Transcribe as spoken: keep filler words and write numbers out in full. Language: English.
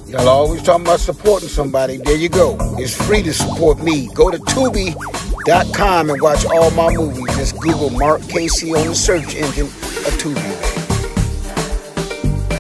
Y'all always talking about supporting somebody. There you go. It's free to support me. Go to Tubi dot com and watch all my movies. Just Google Mark Casey on the search engine of Tubi.